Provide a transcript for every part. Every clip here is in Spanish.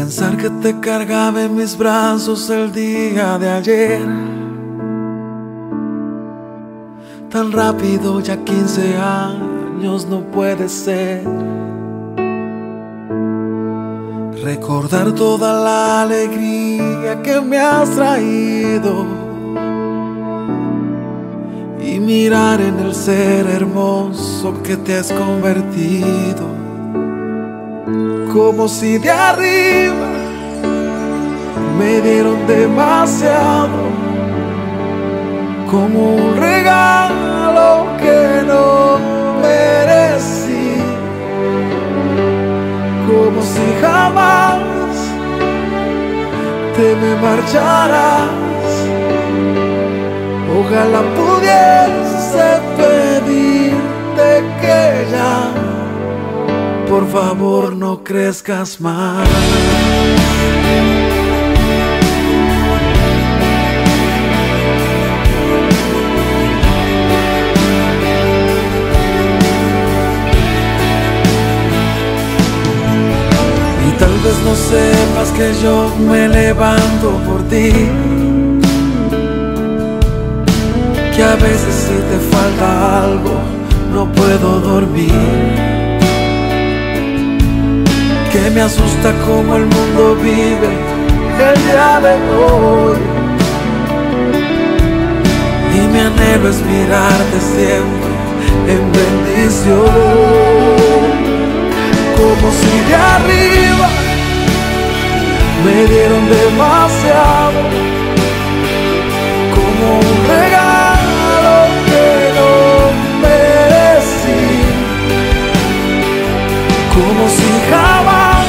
Pensar que te cargaba en mis brazos el día de ayer, tan rápido, ya 15 años no puede ser. Recordar toda la alegría que me has traído y mirar en el ser hermoso que te has convertido, como si de arriba me dieron demasiado, como un regalo que no merecí, como si jamás te me marcharas. Ojalá pudiese pedirte que ya, por favor, no crezcas más. Y tal vez no sepas que yo me levanto por ti, que a veces si te falta algo no puedo dormir, que me asusta cómo el mundo vive el día de hoy, y mi anhelo es mirarte siempre en bendición, como si de arriba me dieron demasiado, como un regalo que no merecí, como si jamás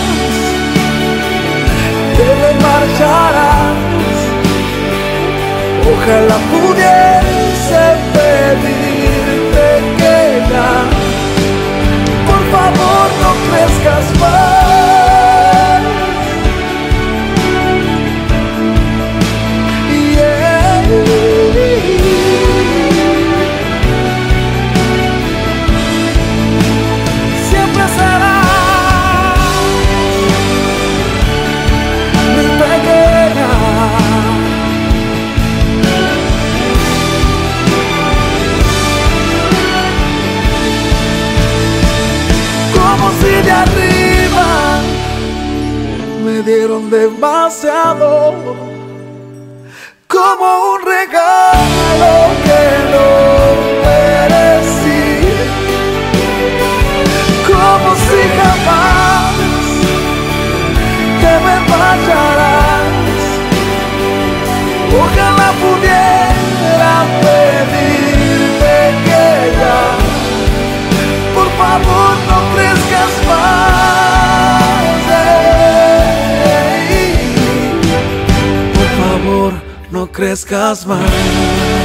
te me marcharás. Ojalá pudiese pedirte que ya, por favor, no crezcas más. Siempre serás mi pequeña, como si de arriba me dieron demasiado, como un regalo que no merecí, como si jamás te me marcharás. Ojalá pudiera pedirte que ya, por favor, no crezcas más. Por favor, no crezcas más.